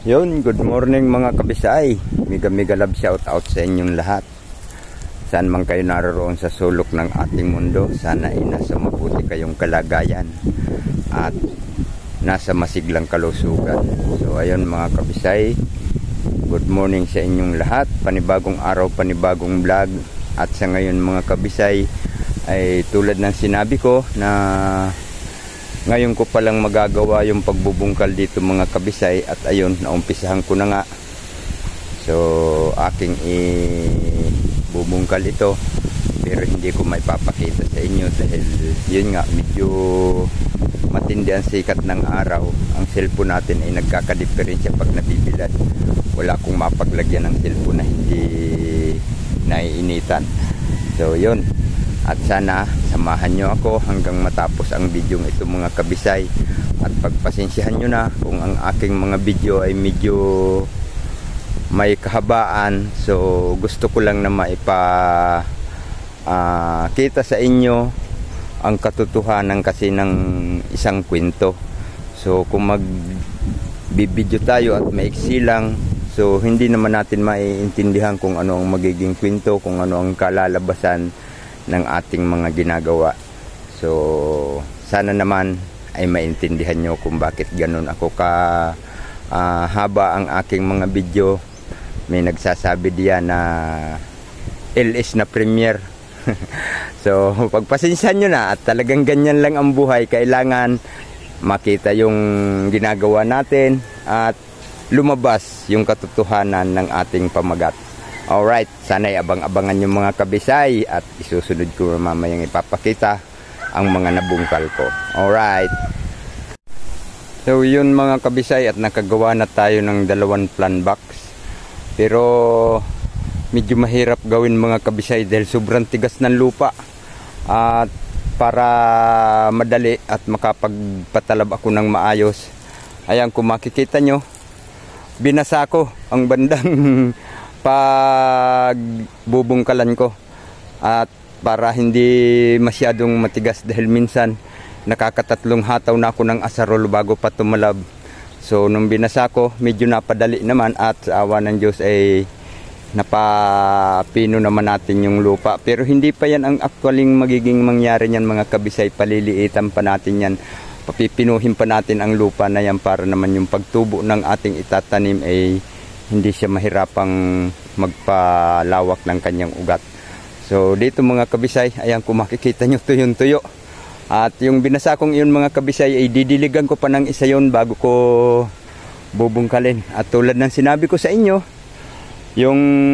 Yun, good morning mga kabisay. Mega love shout out sa inyong lahat. Saan man kayo naroon sa sulok ng ating mundo, sana ay nasa mabuti kayong kalagayan at nasa masiglang kalusugan. So ayun mga kabisay, good morning sa inyong lahat. Panibagong araw, panibagong vlog. At sa ngayon mga kabisay ay tulad ng sinabi ko na ngayon ko palang magagawa yung pagbubungkal dito mga kabisay, at ayun, naumpisahan ko na nga. So aking ibubungkal ito, pero hindi ko maipapakita sa inyo dahil yun nga, medyo matindi ang sikat ng araw. Ang cellphone natin ay nagkakadiferensya pag nabibilad. Wala akong mapaglagyan ng cellphone na hindi naiinitan. So yun, at sana samahan nyo ako hanggang matapos ang video ito mga kabisay. At pagpasensyahan nyo na kung ang aking mga video ay medyo may kahabaan. So gusto ko lang na kita sa inyo ang katotohanan kasi ng isang kwento. So kung magbibideo tayo at maiksi lang, so hindi naman natin maiintindihan kung ano ang magiging kwento, kung ano ang kalalabasan ng ating mga ginagawa. So sana naman ay maintindihan nyo kung bakit ganun ako haba ang aking mga video. May nagsasabi diyan na LS na premier. So pagpasensyahan nyo na, at talagang ganyan lang ang buhay. Kailangan makita yung ginagawa natin at lumabas yung katotohanan ng ating pamagat. Alright, sana'y abang-abangan yung mga kabisay at isusunod ko mamayang ipapakita ang mga nabungkal ko. Alright. So yun mga kabisay, at nakagawa na tayo ng 2 plan box. Pero medyo mahirap gawin mga kabisay dahil sobrang tigas ng lupa. At para madali at makapagpatalab ako ng maayos, ayan, kung makikita nyo, binasa ko ang bandang pagbubungkalan ko, at para hindi masyadong matigas dahil minsan nakakatatlong hataw na ako ng asarol bago pa tumalab. So nung binasa ko, medyo napadali naman, at sa awa ng Diyos ay napapino naman natin yung lupa. Pero hindi pa yan ang actualing magiging mangyari niyan mga kabisay. Paliliitan pa natin yan, papipinuhin pa natin ang lupa na yan para naman yung pagtubo ng ating itatanim ay hindi siya mahirapang magpalawak ng kanyang ugat. So dito mga kabisay, ayan, kung makikita nyo, tuyong-tuyo. At yung binasa kong yun mga kabisay ay didiligan ko pa ng isa yun bago ko bubungkalin. At tulad ng sinabi ko sa inyo, yung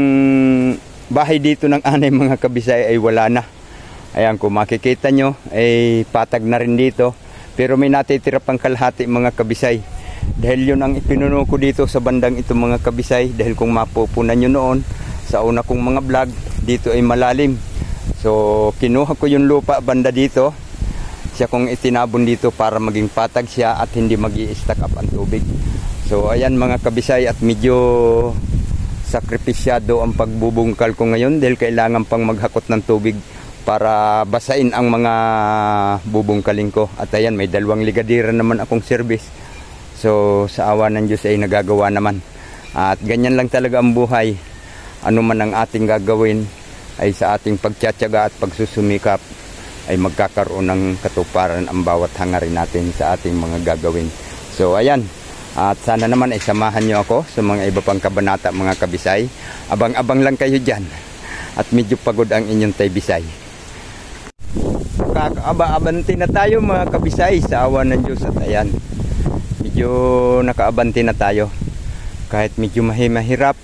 bahay dito ng anay mga kabisay ay wala na. Ayan, kung makikita nyo ay patag na rin dito, pero may natitira pang kalahati mga kabisay. Dahil yun ang ipinuno ko dito sa bandang ito mga kabisay, dahil kung mapupunan nyo noon sa una kong mga vlog, dito ay malalim. So kinuha ko yung lupa banda dito, siya kong itinabon dito para maging patag siya at hindi mag-i-stack up ang tubig. So ayan mga kabisay, at medyo sakripisyado ang pagbubungkal ko ngayon dahil kailangan pang maghakot ng tubig para basain ang mga bubungkalin ko. At ayan, may 2 ligadira naman akong service. So sa awa ng Diyos ay nagagawa naman. At ganyan lang talaga ang buhay. Ano man ang ating gagawin ay sa ating pagtsatsaga at pagsusumikap ay magkakaroon ng katuparan ang bawat hangarin natin sa ating mga gagawin. So ayan, at sana naman ay samahan nyo ako sa mga iba pang kabanata mga kabisay. Abang-abang lang kayo dyan. At medyo pagod ang inyong tay bisay. Kakaaba-abanti na tayo mga kabisay sa awa ng Diyos. At ayan, medyo nakaabanti na tayo. Kahit medyo mahirap,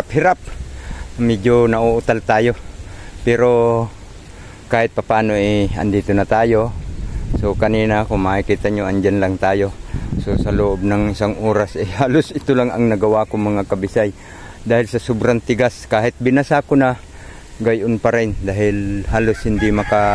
medyo nauutal tayo. Pero kahit papano andito na tayo. So kanina kung makikita nyo, andyan lang tayo. So sa loob ng 1 oras halos ito lang ang nagawa ko mga kabisay. Dahil sa sobrang tigas, kahit binasa ko na, gayon pa rin. Dahil halos hindi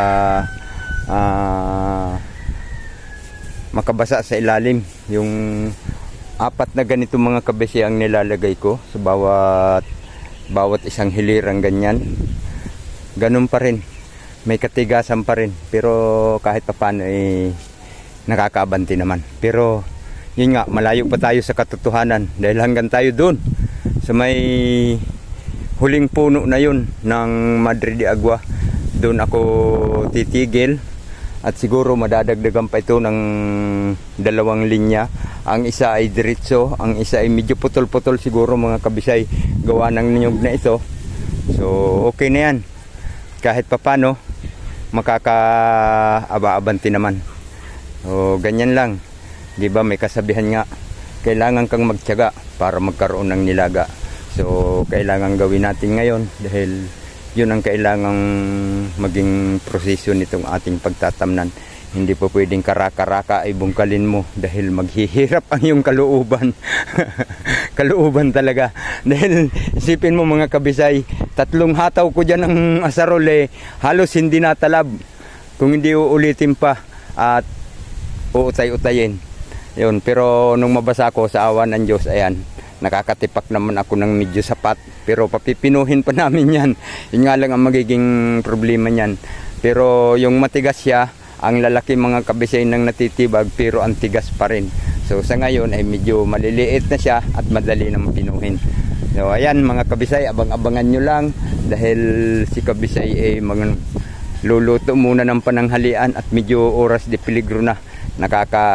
makabasa sa ilalim. Yung 4 na ganito mga kabisay ang nilalagay ko sa bawat isang hilirang ganyan. Ganun pa rin, may katigasan pa rin, pero kahit paano nakakaabanti naman. Pero yun nga, malayo pa tayo sa katotohanan dahil hanggang tayo doon sa may huling puno na yun ng Madre de Agua, doon ako titigil. At siguro madadagdagan pa ito ng 2 linya. Ang isa ay diretso, ang isa ay medyo putol-putol siguro mga kabisay, gawa ng niyog na ito. So okay na yan, kahit papano makakaaba-abanti naman. So ganyan lang, di ba, may kasabihan nga, kailangan kang magtiyaga para magkaroon ng nilaga. So kailangan gawin natin ngayon dahil yun ang kailangang maging proseso nitong ating pagtatamnan. Hindi po pwedeng karaka-raka ay bungkalin mo dahil maghihirap ang iyong kalooban. Kalooban talaga. Dahil isipin mo mga kabisay, 3 hataw ko dyan ng asarol halos hindi natalab kung hindi uulitin pa at uutay-utayin. Yun, pero nung mabasa ko sa awa ng Diyos, ayan, nakakatipak naman ako ng medyo sapat, pero papipinuhin pa namin yan. Yun nga lang ang magiging problema niyan. Pero yung matigas siya, ang lalaki mga kabisay nang natitibag, pero ang tigas pa rin. So sa ngayon ay medyo maliliit na siya at madali na mapinuhin. So ayan mga kabisay, abang-abangan nyo lang dahil si kabisay ay luluto muna ng pananghalian at medyo oras de peligro na. Nakaka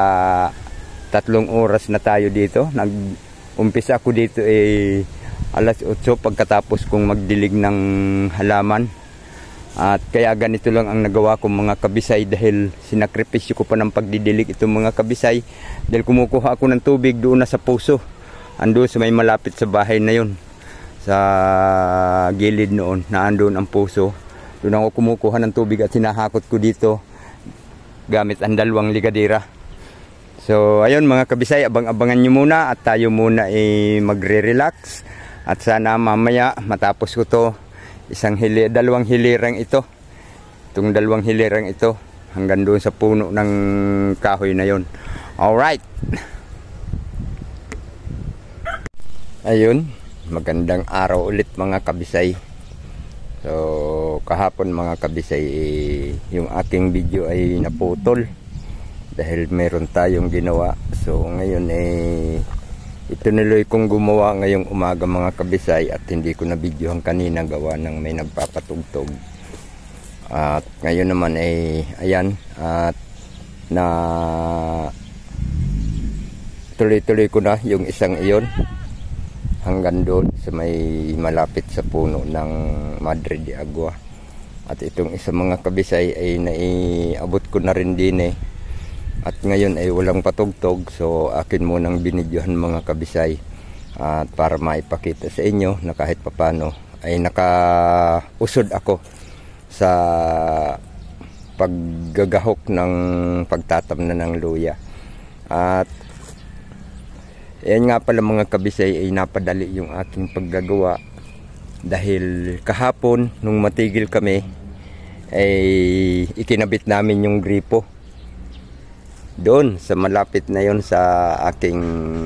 3 oras na tayo dito. Umpisa ako dito alas 8 pagkatapos kong magdilig ng halaman. At kaya ganito lang ang nagawa ko mga kabisay dahil sinakripisyo ko pa ng pagdidilig itong mga kabisay. Dahil kumukuha ako ng tubig doon na sa puso. Ando sa may malapit sa bahay na yun. Sa gilid noon na andun ang puso. Doon ako kumukuha ng tubig at hinahakot ko dito gamit ang 2 ligadera. So ayun mga kabisay, abang-abangan nyo muna at tayo muna magre-relax. At sana mamaya matapos ko to, 2 hilirang ito. Itong 2 hilirang ito hanggang doon sa puno ng kahoy na yon. Alright. Ayun, magandang araw ulit mga kabisay. So kahapon mga kabisay, yung aking video ay naputol dahil meron tayong ginawa. So ngayon itunuloy kong gumawa ngayong umaga mga kabisay at hindi ko na videohan kanina gawa ng may nagpapatugtog. At ngayon naman ayan, at na tuloy-tuloy ko na yung isang iyon hanggang doon sa may malapit sa puno ng Madre de Agua. At itong isa mga kabisay ay naiabot ko na rin din at ngayon ay walang patugtog, so akin munang binidyohan mga kabisay at para maipakita sa inyo na kahit papano ay nakausod ako sa paggagahok ng pagtatamnan ng luya. At yan nga pala mga kabisay ay napadali yung aking paggagawa dahil kahapon nung matigil kami ay ikinabit namin yung gripo doon sa malapit na yon sa aking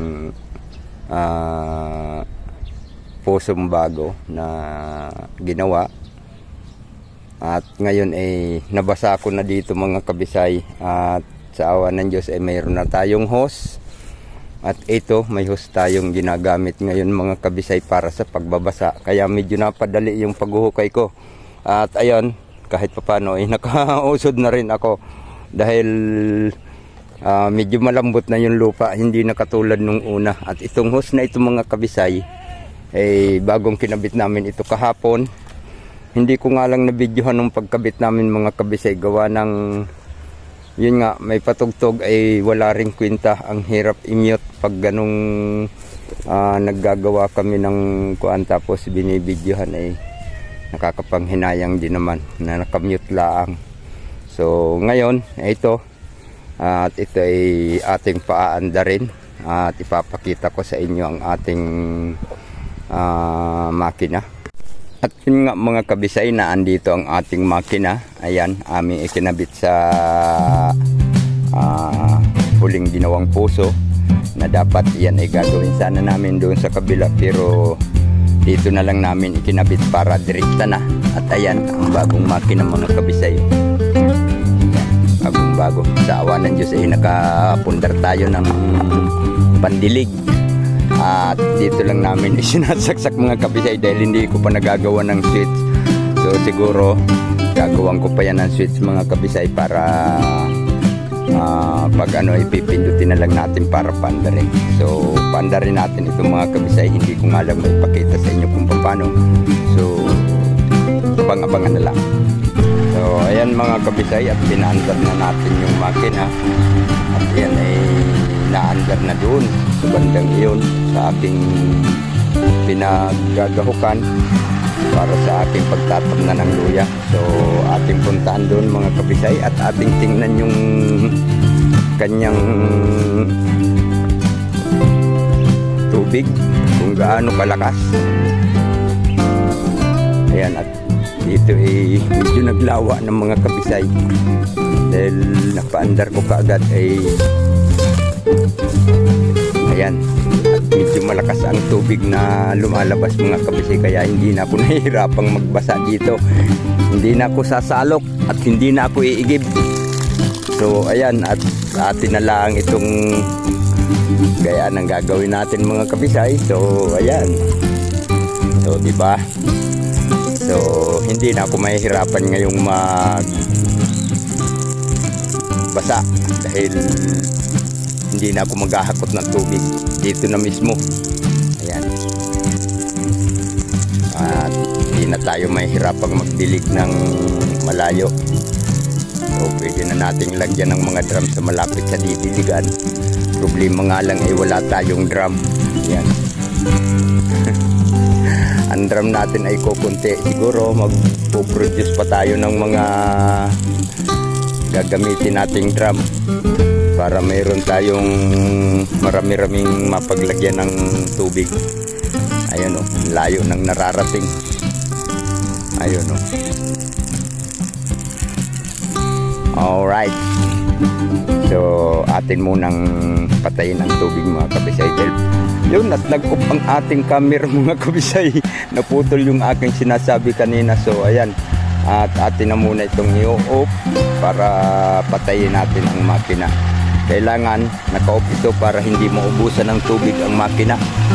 pusong bago na ginawa. At ngayon ay nabasa ko na dito mga kabisay at sa awa ng Diyos ay mayroon na tayong hose. At ito, may hose tayong ginagamit ngayon mga kabisay para sa pagbabasa. Kaya medyo napadali yung paghuhukay ko. At ayun, kahit papano ay nakausod na rin ako dahil medyo malambot na yung lupa, hindi na katulad nung una. At itong hose na ito mga kabisay bagong kinabit namin ito kahapon. Hindi ko nga lang nabidyohan nung pagkabit namin mga kabisay gawa ng yun nga, may patugtog ay wala ring kwenta. Ang hirap i-mute pag ganong naggagawa kami ng kuan tapos binibidyohan nakakapanghinayang din naman na nakamute laang. So ngayon ito, at ito ay ating paaanda rin at ipapakita ko sa inyo ang ating makina. At yun nga mga kabisay, na andito ang ating makina. Ayan, aming ikinabit sa huling ginawang puso na dapat yan ay gagawin sana namin doon sa kabila, pero dito na lang namin ikinabit para direkta na. At ayan ang bagong makina mga kabisay. Ayan, bagong bago. Sa awa ng Diyos ay nakapundar tayo ng pandilig. At dito lang namin isinasaksak mga kabisay dahil hindi ko pa nagagawa ng switch. So siguro gagawan ko pa yan ng switch mga kabisay para pag ipipindutin na lang natin para paandarin. So paandarin natin ito mga kabisay. Hindi ko nga lang maipakita sa inyo kung paano. So abang-abangan na lang. So ayan mga kabisay, at pinaandar na natin yung makina. At yan ay naandar na doon sa bandang iyon sa aking pinagagahukan para sa aking pagtatamna ng luya. So ating puntaan doon mga kabisay at ating tingnan yung kanyang tubig kung gaano kalakas. Ayan, at dito ay medyo naglawa ng mga kabisay dahil napaandar ko kaagad ay ayan, at medyo malakas ang tubig na lumalabas mga kabisay, kaya hindi na ako nahihirapang magbasa dito. Hindi na ako sasalok at hindi na ako iigib. So ayan, at atin na lang itong gaya ng gagawin natin mga kabisay. So ayan, so diba, so hindi na ako mahihirapan ngayong magbasa dahil hindi na ako maghahakot ng tubig dito na mismo. Ayan, at hindi na tayo mahihirapang magdilig ng malayo. So pwede na nating lagyan ng mga drum sa malapit sa didiligan. Problema nga lang ay wala tayong drum. Ayan. Ang drum natin ay kukunti. Siguro magpo-produce pa tayo ng mga gagamitin nating drum para mayroon tayong marami-raming mapaglagyan ng tubig. Ayun o, layo ng nararating. Ayun o. Alright. So atin munang patayin ang tubig mga kabisay. Yun, at nag-off ang ating camera mga kabisay. Naputol yung aking sinasabi kanina. So ayan, at atin na muna itong i-off para patayin natin ang makina. Kailangan naka-off ito para hindi maubusan ng tubig ang makina.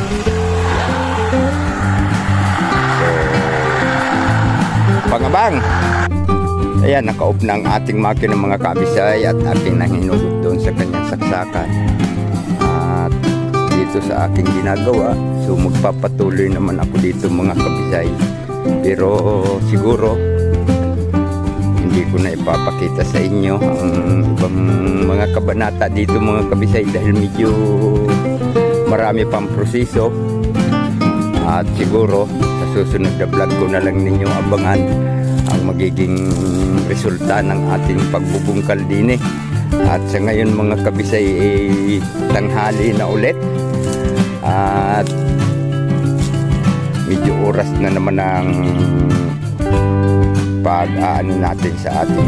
So pangabang, ayan, naka-off na ang ating makina mga kabisay at ating nahinugot doon sa kanyang saksakan. At dito sa aking ginagawa, so magpapatuloy naman ako dito mga kabisay. Pero siguro hindi ko na ipapakita sa inyo ang ibang mga kabanata dito mga kabisay dahil medyo marami pang proseso. At siguro sa susunod na vlog ko na lang ninyo abangan ang magiging resulta ng ating pagbubungkal din. At sa ngayon mga kabisay tanghali na ulit at medyo oras na naman ang pag-aano natin sa ating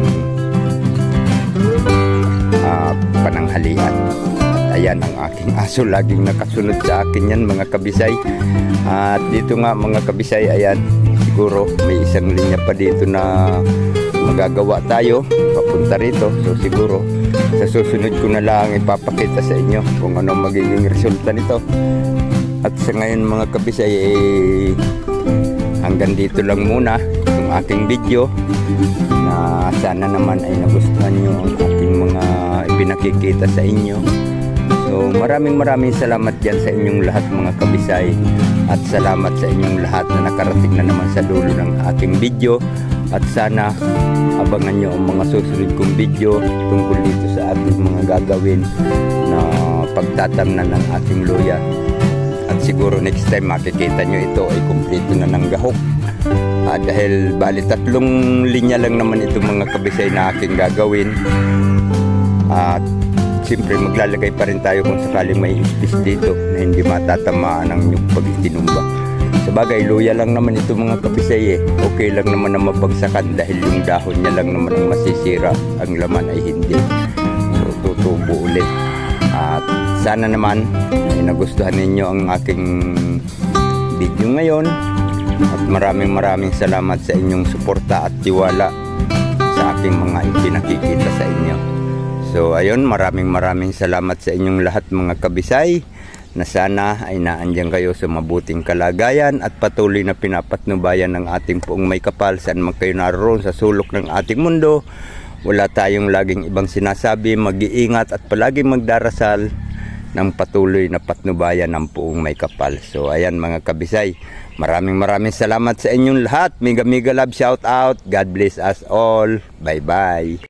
pananghalian. At ayan ang aking aso, laging nakasunod sa akin yan mga kabisay. At dito nga mga kabisay, ayan, siguro may isang linya pa dito na magagawa tayo papunta rito. So siguro sa susunod ko na lang ipapakita sa inyo kung ano magiging resulta nito. At sa ngayon mga kabisay hanggang dito lang muna itong aking video, na sana naman ay nagustuhan nyo ang aking mga ipinakikita sa inyo. So maraming salamat dyan sa inyong lahat mga kabisay, at salamat sa inyong lahat na nakarating na naman sa dulo ng aking video. At sana abangan nyo ang mga susunod kong video tungkol dito sa ating mga gagawin na pagtatamnan ng ating luya. At siguro next time makikita nyo ito ay kumpleto na ng gahok. Dahil bali 3 linya lang naman ito mga kabisay na aking gagawin. At siyempre maglalagay pa rin tayo kung sakaling may space dito na hindi matatamaan ng nyug pag itinumba. Sabagay luya lang naman ito mga kabisay okay lang naman na mabagsakan dahil yung dahon niya lang naman ang masisira, ang laman ay hindi. So tutubo ulit. At sana naman ay nagustuhan ninyo ang aking video ngayon. At maraming salamat sa inyong suporta at tiwala sa aking mga ipinakikita sa inyo. So ayun, maraming salamat sa inyong lahat mga kabisay, na sana ay naandyan kayo sa mabuting kalagayan at patuloy na pinapatnubayan ng ating Poong May Kapal saan man kayo naroon sa sulok ng ating mundo. Wala tayong laging ibang sinasabi, mag-iingat at palagi magdarasal ng patuloy na patnubayan ng Poong May Kapal. So ayan mga kabisay, maraming salamat sa inyong lahat. Mega love, shout out. God bless us all. Bye bye.